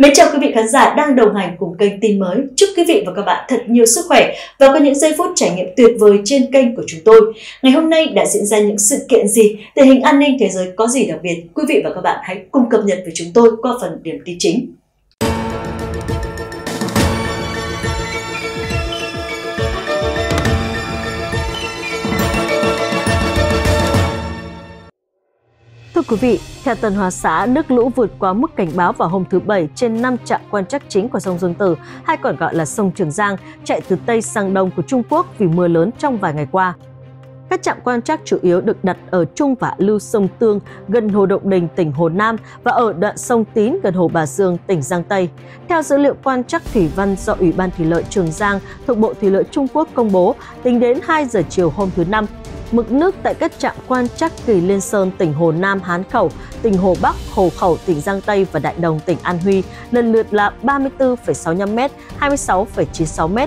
Mến chào quý vị khán giả đang đồng hành cùng kênh Tin Mới. Chúc quý vị và các bạn thật nhiều sức khỏe và có những giây phút trải nghiệm tuyệt vời trên kênh của chúng tôi. Ngày hôm nay đã diễn ra những sự kiện gì, tình hình an ninh thế giới có gì đặc biệt? Quý vị và các bạn hãy cùng cập nhật với chúng tôi qua phần điểm tin chính. Thưa quý vị, theo Tân Hoa Xã, nước lũ vượt qua mức cảnh báo vào hôm thứ Bảy trên 5 trạm quan trắc chính của sông Dương Tử, hay còn gọi là sông Trường Giang, chạy từ Tây sang Đông của Trung Quốc vì mưa lớn trong vài ngày qua. Các trạm quan trắc chủ yếu được đặt ở trung và hạ lưu sông Tương gần Hồ Động Đình, tỉnh Hồ Nam và ở đoạn sông Tín gần Hồ Bà Dương, tỉnh Giang Tây. Theo dữ liệu quan trắc thủy văn do Ủy ban Thủy lợi Trường Giang thuộc Bộ Thủy lợi Trung Quốc công bố, tính đến 2 giờ chiều hôm thứ Năm, mực nước tại các trạm quan trắc Kỳ Liên Sơn, tỉnh Hồ Nam Hán Khẩu, tỉnh Hồ Bắc, Hồ Khẩu, tỉnh Giang Tây và Đại Đồng, tỉnh An Huy lần lượt là 34,65 m, 26,96 m,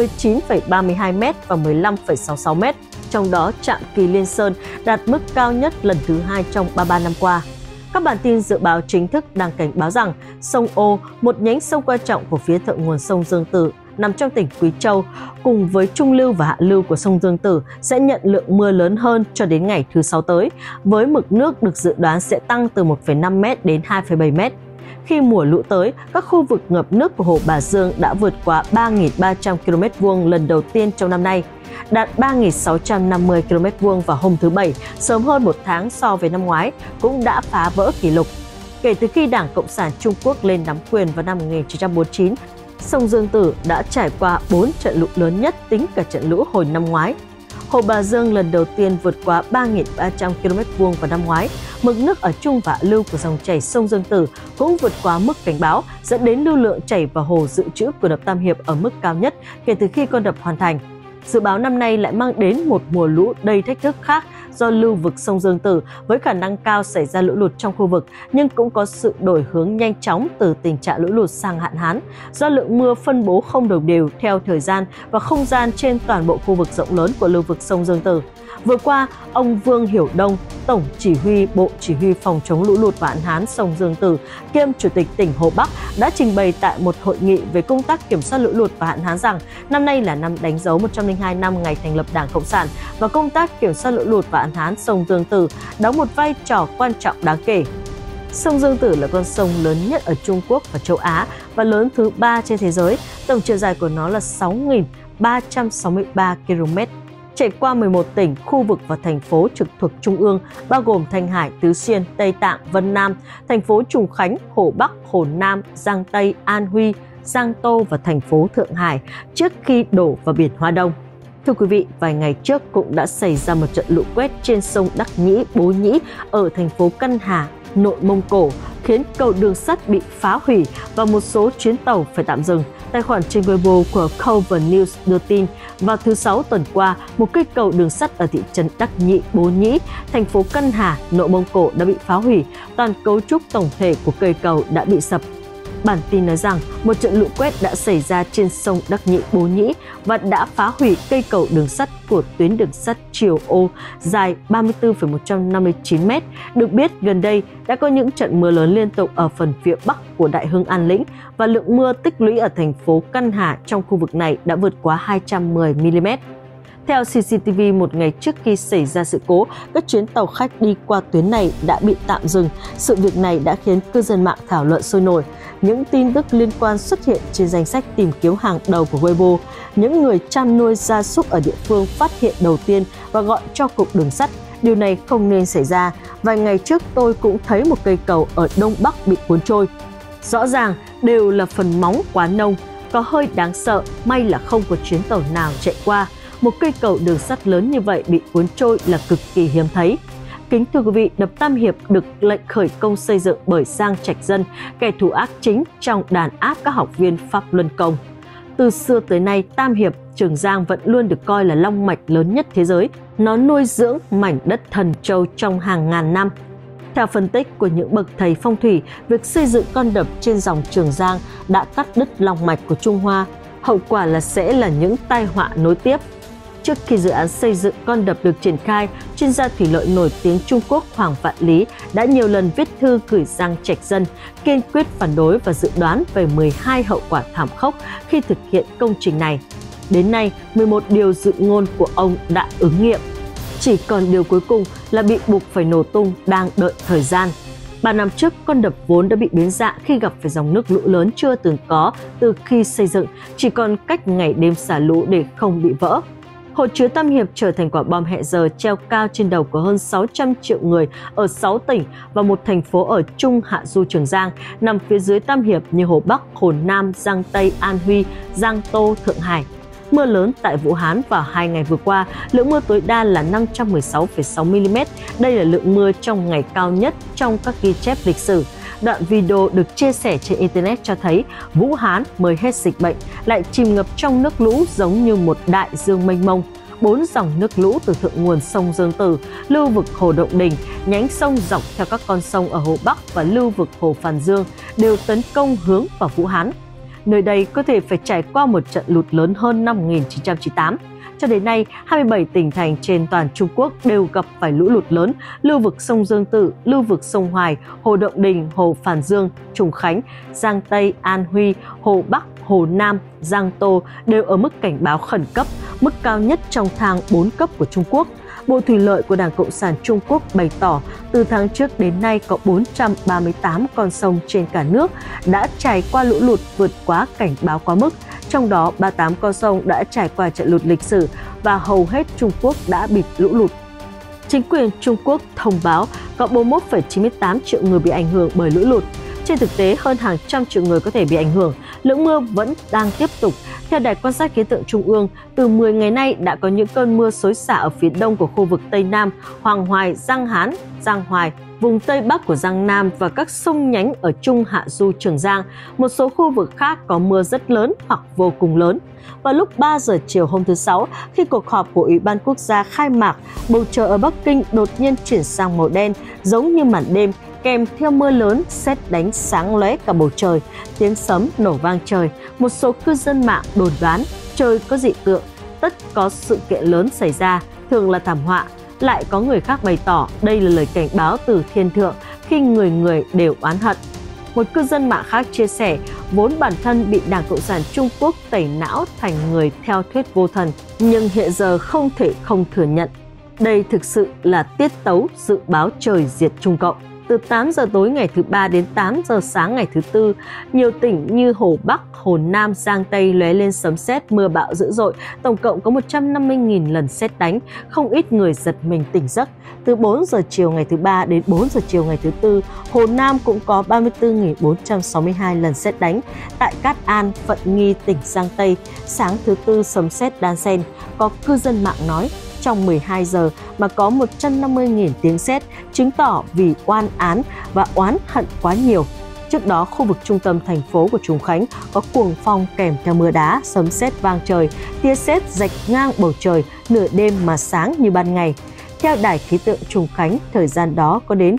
19,32 m và 15,66 m. Trong đó, trạm Kỳ Liên Sơn đạt mức cao nhất lần thứ 2 trong 33 năm qua. Các bản tin dự báo chính thức đang cảnh báo rằng sông Ô, một nhánh sông quan trọng của phía thượng nguồn sông Dương Tử, nằm trong tỉnh Quý Châu, cùng với trung lưu và hạ lưu của sông Dương Tử sẽ nhận lượng mưa lớn hơn cho đến ngày thứ Sáu tới, với mực nước được dự đoán sẽ tăng từ 1,5 m đến 2,7 m. Khi mùa lũ tới, các khu vực ngập nước của Hồ Bà Dương đã vượt quá 3.300 km² lần đầu tiên trong năm nay, đạt 3.650 km² vào hôm thứ Bảy, sớm hơn một tháng so với năm ngoái, cũng đã phá vỡ kỷ lục. Kể từ khi Đảng Cộng sản Trung Quốc lên nắm quyền vào năm 1949, sông Dương Tử đã trải qua 4 trận lũ lớn nhất tính cả trận lũ hồi năm ngoái. Hồ Bà Dương lần đầu tiên vượt quá 3.300 km² vào năm ngoái. Mực nước ở trung và hạ lưu của dòng chảy sông Dương Tử cũng vượt quá mức cảnh báo, dẫn đến lưu lượng chảy vào hồ dự trữ của đập Tam Hiệp ở mức cao nhất kể từ khi con đập hoàn thành. Dự báo năm nay lại mang đến một mùa lũ đầy thách thức khác do lưu vực sông Dương Tử với khả năng cao xảy ra lũ lụt trong khu vực, nhưng cũng có sự đổi hướng nhanh chóng từ tình trạng lũ lụt sang hạn hán do lượng mưa phân bố không đồng đều theo thời gian và không gian trên toàn bộ khu vực rộng lớn của lưu vực sông Dương Tử. Vừa qua, ông Vương Hiểu Đông, Tổng Chỉ huy Bộ Chỉ huy Phòng chống lũ lụt và hạn hán sông Dương Tử, kiêm Chủ tịch tỉnh Hồ Bắc đã trình bày tại một hội nghị về công tác kiểm soát lũ lụt và hạn hán rằng năm nay là năm đánh dấu 102 năm ngày thành lập Đảng Cộng sản và công tác kiểm soát lũ lụt và hạn hán sông Dương Tử đóng một vai trò quan trọng đáng kể. Sông Dương Tử là con sông lớn nhất ở Trung Quốc và châu Á và lớn thứ 3 trên thế giới. Tổng chiều dài của nó là 6.363 km. Chảy qua 11 tỉnh, khu vực và thành phố trực thuộc Trung ương, bao gồm Thanh Hải, Tứ Xuyên, Tây Tạng, Vân Nam, thành phố Trùng Khánh, Hồ Bắc, Hồ Nam, Giang Tây, An Huy, Giang Tô và thành phố Thượng Hải trước khi đổ vào biển Hoa Đông. Thưa quý vị, vài ngày trước cũng đã xảy ra một trận lũ quét trên sông Đắc Nhĩ, Bố Nhĩ ở thành phố Căn Hà, Nội Mông Cổ, khiến cầu đường sắt bị phá hủy và một số chuyến tàu phải tạm dừng. Tài khoản trên Weibo của Cover News đưa tin, vào thứ Sáu tuần qua, một cây cầu đường sắt ở thị trấn Đắc Nhĩ, Bố Nhĩ, thành phố Căn Hà, Nội Mông Cổ đã bị phá hủy, toàn cấu trúc tổng thể của cây cầu đã bị sập. Bản tin nói rằng một trận lũ quét đã xảy ra trên sông Đắc Nhĩ, Bố Nhĩ và đã phá hủy cây cầu đường sắt của tuyến đường sắt Triều Ô dài 34,159 m. Được biết, gần đây đã có những trận mưa lớn liên tục ở phần phía bắc của Đại Hưng An Lĩnh và lượng mưa tích lũy ở thành phố Căn Hà trong khu vực này đã vượt quá 210 mm. Theo CCTV, một ngày trước khi xảy ra sự cố, các chuyến tàu khách đi qua tuyến này đã bị tạm dừng. Sự việc này đã khiến cư dân mạng thảo luận sôi nổi. Những tin tức liên quan xuất hiện trên danh sách tìm kiếm hàng đầu của Weibo. Những người chăn nuôi gia súc ở địa phương phát hiện đầu tiên và gọi cho cục đường sắt. Điều này không nên xảy ra. Vài ngày trước tôi cũng thấy một cây cầu ở Đông Bắc bị cuốn trôi. Rõ ràng đều là phần móng quá nông, có hơi đáng sợ, may là không có chuyến tàu nào chạy qua. Một cây cầu đường sắt lớn như vậy bị cuốn trôi là cực kỳ hiếm thấy. Kính thưa quý vị, đập Tam Hiệp được lệnh khởi công xây dựng bởi Giang Trạch Dân, kẻ thù ác chính trong đàn áp các học viên Pháp Luân Công. Từ xưa tới nay, Tam Hiệp, Trường Giang vẫn luôn được coi là long mạch lớn nhất thế giới. Nó nuôi dưỡng mảnh đất Thần Châu trong hàng ngàn năm. Theo phân tích của những bậc thầy phong thủy, việc xây dựng con đập trên dòng Trường Giang đã cắt đứt long mạch của Trung Hoa. Hậu quả là sẽ là những tai họa nối tiếp. Trước khi dự án xây dựng con đập được triển khai, chuyên gia thủy lợi nổi tiếng Trung Quốc Hoàng Vạn Lý đã nhiều lần viết thư gửi Giang Trạch Dân, kiên quyết phản đối và dự đoán về 12 hậu quả thảm khốc khi thực hiện công trình này. Đến nay, 11 điều dự ngôn của ông đã ứng nghiệm. Chỉ còn điều cuối cùng là bị buộc phải nổ tung đang đợi thời gian. 3 năm trước, con đập vốn đã bị biến dạng khi gặp phải dòng nước lũ lớn chưa từng có từ khi xây dựng, chỉ còn cách ngày đêm xả lũ để không bị vỡ. Hồ chứa Tam Hiệp trở thành quả bom hẹn giờ treo cao trên đầu của hơn 600 triệu người ở 6 tỉnh và một thành phố ở Trung Hạ Du Trường Giang nằm phía dưới Tam Hiệp như Hồ Bắc, Hồ Nam, Giang Tây, An Huy, Giang Tô, Thượng Hải. Mưa lớn tại Vũ Hán vào 2 ngày vừa qua, lượng mưa tối đa là 516,6 mm. Đây là lượng mưa trong ngày cao nhất trong các ghi chép lịch sử. Đoạn video được chia sẻ trên Internet cho thấy Vũ Hán mới hết dịch bệnh, lại chìm ngập trong nước lũ giống như một đại dương mênh mông. 4 dòng nước lũ từ thượng nguồn sông Dương Tử, lưu vực Hồ Động Đình, nhánh sông dọc theo các con sông ở Hồ Bắc và lưu vực Hồ Phàn Dương đều tấn công hướng vào Vũ Hán. Nơi đây có thể phải trải qua một trận lụt lớn hơn năm 1998. Cho đến nay, 27 tỉnh thành trên toàn Trung Quốc đều gặp phải lũ lụt lớn, lưu vực sông Dương Tử, lưu vực sông Hoài, Hồ Động Đình, Hồ Phàn Dương, Trùng Khánh, Giang Tây, An Huy, Hồ Bắc, Hồ Nam, Giang Tô đều ở mức cảnh báo khẩn cấp, mức cao nhất trong thang 4 cấp của Trung Quốc. Bộ Thủy lợi của Đảng Cộng sản Trung Quốc bày tỏ từ tháng trước đến nay có 438 con sông trên cả nước đã trải qua lũ lụt vượt quá cảnh báo quá mức, trong đó 38 con sông đã trải qua trận lụt lịch sử và hầu hết Trung Quốc đã bị lũ lụt. Chính quyền Trung Quốc thông báo có 41,98 triệu người bị ảnh hưởng bởi lũ lụt. Trên thực tế, hơn hàng trăm triệu người có thể bị ảnh hưởng, lượng mưa vẫn đang tiếp tục. Theo Đài quan sát khí tượng Trung ương, từ 10 ngày nay đã có những cơn mưa xối xả ở phía đông của khu vực Tây Nam, Hoàng Hoài, Giang Hán, Giang Hoài, vùng Tây Bắc của Giang Nam và các sông nhánh ở Trung Hạ Du Trường Giang. Một số khu vực khác có mưa rất lớn hoặc vô cùng lớn. Vào lúc 3 giờ chiều hôm thứ Sáu, khi cuộc họp của Ủy ban Quốc gia khai mạc, bầu trời ở Bắc Kinh đột nhiên chuyển sang màu đen, giống như màn đêm, kèm theo mưa lớn, sét đánh sáng lóe cả bầu trời, tiếng sấm nổ vang trời. Một số cư dân mạng đồn đoán trời có dị tượng, tất có sự kiện lớn xảy ra, thường là thảm họa. Lại có người khác bày tỏ đây là lời cảnh báo từ thiên thượng khi người người đều oán hận. Một cư dân mạng khác chia sẻ vốn bản thân bị Đảng Cộng sản Trung Quốc tẩy não thành người theo thuyết vô thần, nhưng hiện giờ không thể không thừa nhận. Đây thực sự là tiết tấu dự báo trời diệt Trung Cộng. Từ 8 giờ tối ngày thứ Ba đến 8 giờ sáng ngày thứ Tư, nhiều tỉnh như Hồ Bắc, Hồ Nam, Giang Tây lóe lên sấm sét, mưa bão dữ dội, tổng cộng có 150.000 lần sét đánh, không ít người giật mình tỉnh giấc. Từ 4 giờ chiều ngày thứ Ba đến 4 giờ chiều ngày thứ Tư, Hồ Nam cũng có 34.462 lần sét đánh. Tại Cát An, Phận Nghi, tỉnh Giang Tây, sáng thứ Tư sấm sét đan xen. Có cư dân mạng nói, trong 12 giờ mà có 150.000 tiếng sét, chứng tỏ vì oan án và oán hận quá nhiều. Trước đó, khu vực trung tâm thành phố của Trùng Khánh có cuồng phong kèm theo mưa đá, sấm sét vang trời, tia sét rạch ngang bầu trời, nửa đêm mà sáng như ban ngày. Theo Đài khí tượng Trùng Khánh, thời gian đó có đến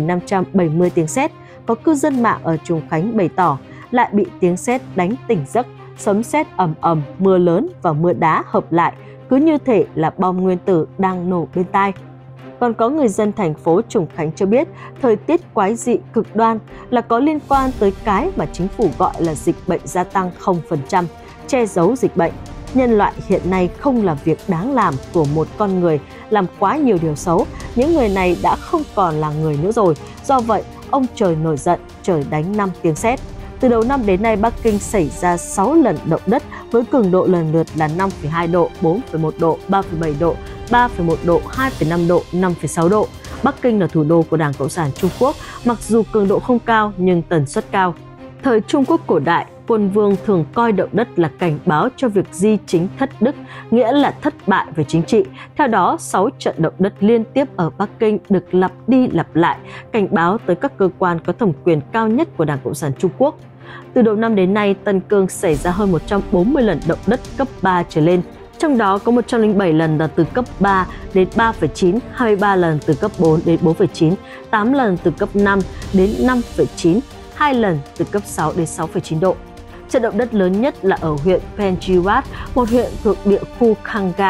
9.570 tiếng sét. Có cư dân mạng ở Trùng Khánh bày tỏ lại bị tiếng sét đánh tỉnh giấc, sấm sét ầm ầm, mưa lớn và mưa đá hợp lại, cứ như thể là bom nguyên tử đang nổ bên tai. Còn có người dân thành phố Trùng Khánh cho biết thời tiết quái dị cực đoan là có liên quan tới cái mà chính phủ gọi là dịch bệnh gia tăng 0%, che giấu dịch bệnh. Nhân loại hiện nay không làm việc đáng làm của một con người, làm quá nhiều điều xấu. Những người này đã không còn là người nữa rồi. Do vậy, ông trời nổi giận, trời đánh 5 tiếng sét. Từ đầu năm đến nay, Bắc Kinh xảy ra 6 lần động đất với cường độ lần lượt là 5,2 độ, 4,1 độ, 3,7 độ, 3,1 độ, 2,5 độ, 5,6 độ. Bắc Kinh là thủ đô của Đảng Cộng sản Trung Quốc, mặc dù cường độ không cao nhưng tần suất cao. Thời Trung Quốc cổ đại, quân vương thường coi động đất là cảnh báo cho việc di chính thất đức, nghĩa là thất bại về chính trị. Theo đó, 6 trận động đất liên tiếp ở Bắc Kinh được lặp đi lặp lại, cảnh báo tới các cơ quan có thẩm quyền cao nhất của Đảng Cộng sản Trung Quốc. Từ đầu năm đến nay, Tân Cương xảy ra hơn 140 lần động đất cấp 3 trở lên. Trong đó có 107 lần là từ cấp 3 đến 3,9, 23 lần từ cấp 4 đến 4,9, 8 lần từ cấp 5 đến 5,9, 2 lần từ cấp 6 đến 6,9 độ. Trận động đất lớn nhất là ở huyện Penjiwat, một huyện thuộc địa khu Kanga.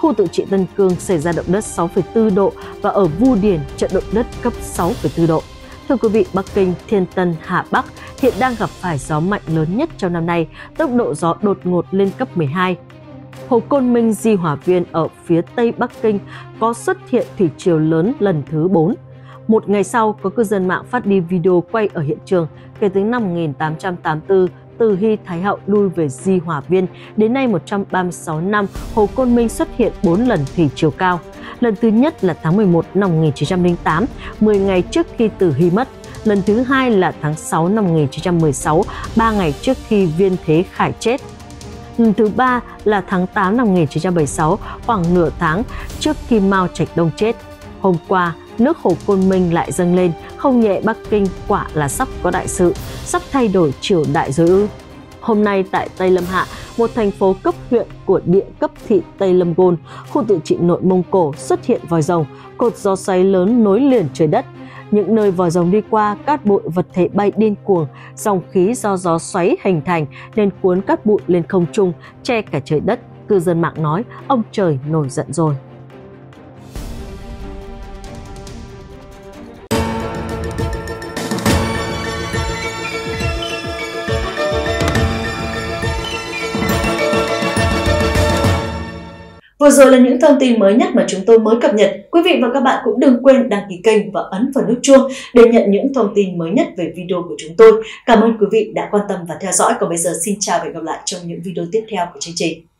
khu tự trị Tân Cương xảy ra động đất 6,4 độ và ở Vu Điển trận động đất cấp 6,4 độ. Thưa quý vị, Bắc Kinh, Thiên Tân, Hà Bắc hiện đang gặp phải gió mạnh lớn nhất trong năm nay, tốc độ gió đột ngột lên cấp 12. Hồ Côn Minh, Di Hòa Viên ở phía tây Bắc Kinh có xuất hiện thủy triều lớn lần thứ 4. Một ngày sau, có cư dân mạng phát đi video quay ở hiện trường kể từ năm 1884, từ Hy Thái Hậu lui về Di Hòa Viên, đến nay 136 năm, Hồ Côn Minh xuất hiện 4 lần thủy triều cao. Lần thứ nhất là tháng 11 năm 1908, 10 ngày trước khi Từ Hy mất. Lần thứ hai là tháng 6 năm 1916, 3 ngày trước khi Viên Thế Khải chết. Lần thứ ba là tháng 8 năm 1976, khoảng nửa tháng trước khi Mao Trạch Đông chết. Hôm qua, nước Hồ Côn Minh lại dâng lên, không nhẹ Bắc Kinh quả là sắp có đại sự, sắp thay đổi triều đại rồi ư. Hôm nay tại Tây Lâm Hạ, một thành phố cấp huyện của địa cấp thị Tây Lâm Gôn, khu tự trị Nội Mông Cổ xuất hiện vòi rồng, cột gió xoáy lớn nối liền trời đất. Những nơi vòi rồng đi qua, cát bụi vật thể bay điên cuồng, dòng khí do gió xoáy hình thành nên cuốn cát bụi lên không trung, che cả trời đất. Cư dân mạng nói, ông trời nổi giận rồi. Vừa rồi là những thông tin mới nhất mà chúng tôi mới cập nhật. Quý vị và các bạn cũng đừng quên đăng ký kênh và ấn vào nút chuông để nhận những thông tin mới nhất về video của chúng tôi. Cảm ơn quý vị đã quan tâm và theo dõi. Còn bây giờ xin chào và hẹn gặp lại trong những video tiếp theo của chương trình.